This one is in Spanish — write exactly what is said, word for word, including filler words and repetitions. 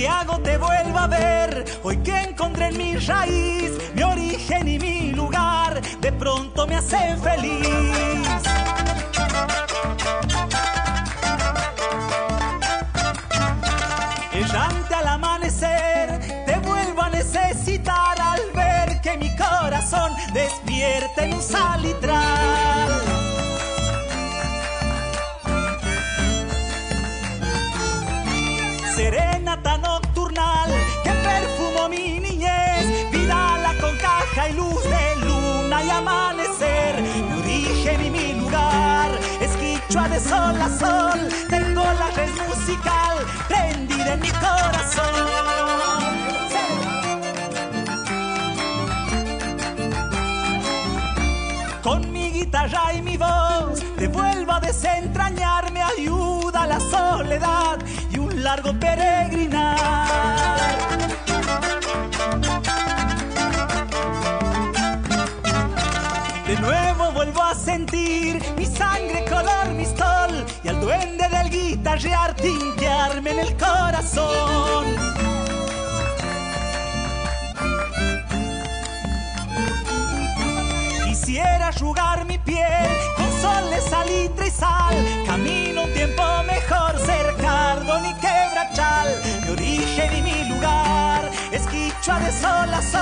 Santiago te vuelvo a ver, hoy que encontré en mi raíz, mi origen y mi lugar, de pronto me hacen feliz. Errante al amanecer, te vuelvo a necesitar al ver que mi corazón despierta en un salitral. Serenata nocturnal que perfumó mi niñez, vidala con caja y luz de luna y amanecer. Mi origen y mi lugar es quichua de sol a sol, tengo la red musical prendida en mi corazón. Con mi guitarra y mi voz te vuelvo a desentrañar, me ayuda la soledad y un largo peregrinar. De nuevo vuelvo a sentir mi sangre color mistol y al duende del guitarrear tintearme en el corazón. Quisiera arrugar mi piel con sol de salitre y sal, camino un tiempo mejor, cercado ni quebrachal. Mi origen y mi lugar es quichua de sol a sol,